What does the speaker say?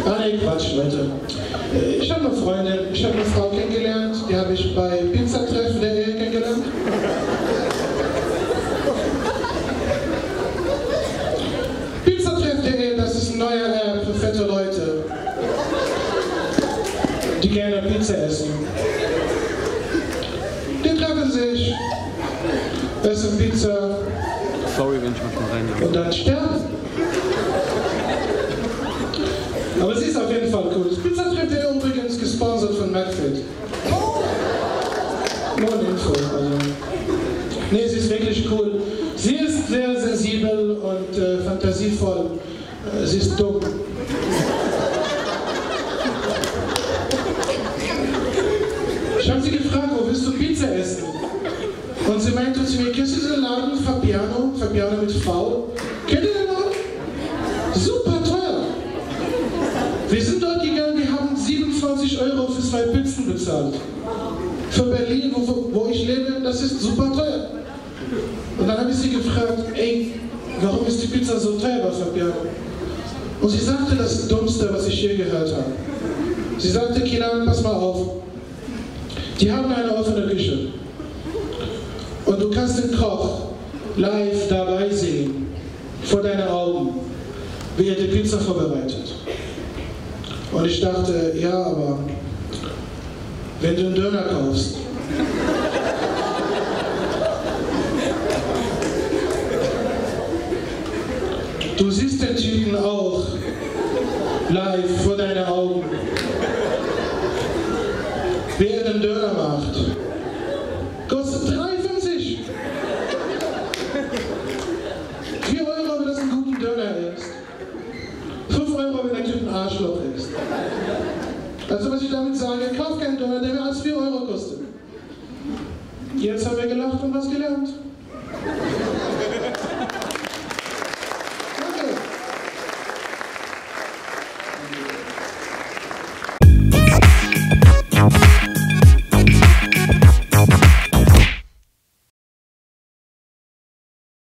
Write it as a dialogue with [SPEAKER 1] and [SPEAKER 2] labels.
[SPEAKER 1] Ah nee, Quatsch, Leute. Ich habe eine Freundin, ich habe eine Frau kennengelernt, die habe ich bei Pizzatreffen.de kennengelernt. Pizzatreffen.de, das ist ein neuer App für fette Leute, die gerne Pizza essen. Die treffen sich, essen Pizza.
[SPEAKER 2] Sorry, wenn ich manchmal reinlege.
[SPEAKER 1] Und dann sterben. Aber sie ist auf jeden Fall cool. Das Pizzatreffen.de übrigens gesponsert von McFit. Nur eine Info. Also. Nee, sie ist wirklich cool. Sie ist sehr sensibel und fantasievoll. Sie ist dumm. Ich habe sie gefragt, wo willst du Pizza essen? Und sie meinte zu mir, kennst du diesen Laden Fabiano? Fabiano mit V? Kennt ihr den Laden? Super teuer. Wir sind dort gegangen, wir haben 27 € für 2 Pizzen bezahlt. Für Berlin, wo ich lebe, das ist super teuer. Und dann habe ich sie gefragt, ey, warum ist die Pizza so teuer bei Fabiano? Und sie sagte das Dummste, was ich je gehört habe. Sie sagte, Kinan, pass mal auf. Die haben eine offene Küche. Und du kannst den Koch live dabei sehen, vor deinen Augen, wie er die Pizza vorbereitet. Und ich dachte, ja, aber wenn du einen Döner kaufst, du siehst den Typen auch live vor deinen Augen, wie er den Döner macht. Kostet 3,50. 4 €, wenn das einen guten Döner ist. 5 €, wenn der Typ ein Arschloch ist. Also was ich damit sage, kauf keinen Döner, der mehr als 4 € kostet. Jetzt haben wir gelacht und was gelernt.